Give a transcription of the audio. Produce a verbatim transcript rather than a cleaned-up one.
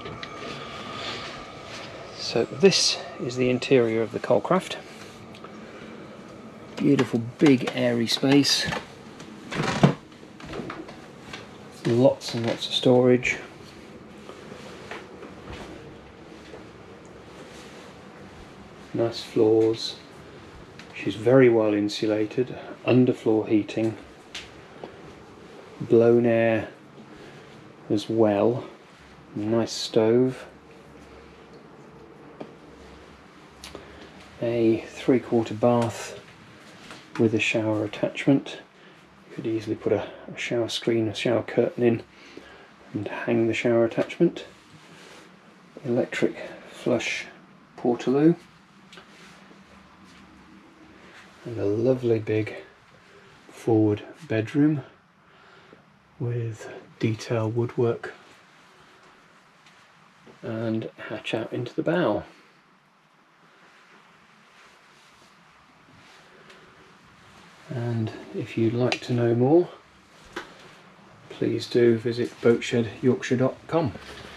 So this is the interior of the Colecraft. Beautiful big airy space. Lots and lots of storage. Nice floors. She's very well insulated. Underfloor heating. Blown air as well. Nice stove. A three-quarter bath with a shower attachment. You could easily put a, a shower screen, a shower curtain in and hang the shower attachment. Electric flush portaloo. And a lovely big forward bedroom with detail woodwork and hatch out into the bow. And if you'd like to know more, please do visit boatshed yorkshire dot com.